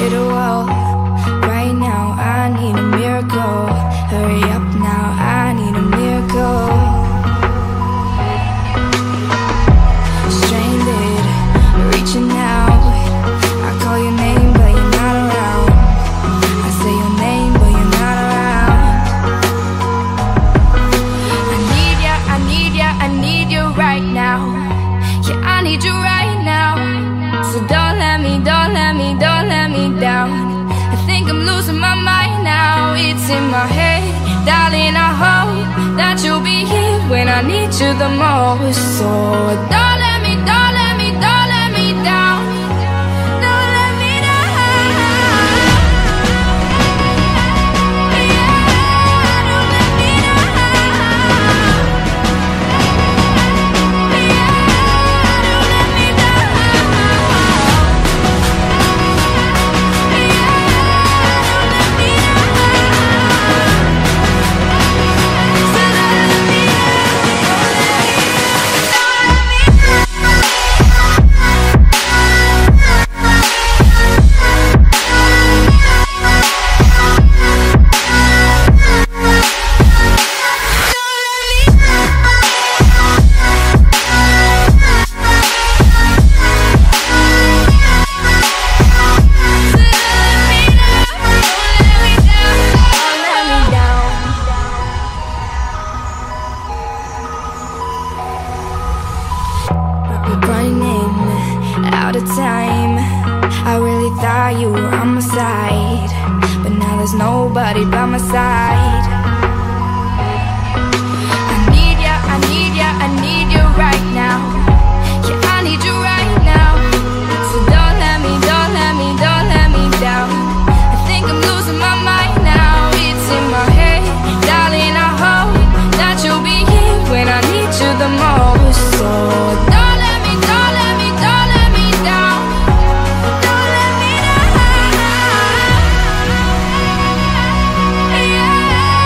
hit a wall. Right now I need a miracle. Hurry up now, I need a miracle. Stranded, reaching out. I call your name but you're not around. I say your name but you're not around. I need ya, I need ya, I need you right now. Yeah, I need you right now. So don't let me, don't let me, don't let me down. I think I'm losing my mind now. It's in my head, darling, I hope that you'll be here when I need you the most. So don't let me, don't let me, don't let me down. Don't let me down. Yeah, don't let me down. Yeah, don't let me down. Running out of time. I really thought you were on my side, but now there's nobody by my side. I need ya, I need ya, I need you right now. Yeah, I need you right now. So don't let me, don't let me, don't let me down. I think I'm losing my mind now. It's in my head, darling, I hope that you'll be here when I need you the most. So don't let me, don't let me, don't let me down. Don't let me down. Yeah.